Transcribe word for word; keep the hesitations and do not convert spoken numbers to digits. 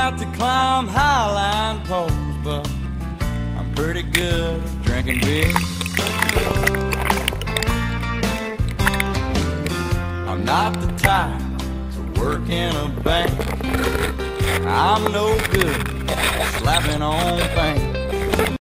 out to climb highline poles, but I'm pretty good at drinking beer. I'm not the type to work in a bank. I'm no good at slapping on things.